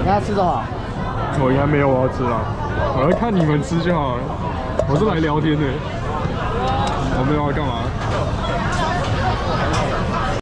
要吃什么？ 我应该没有我要吃了，我要看你们吃就好了。我是来聊天的，我没有要干嘛。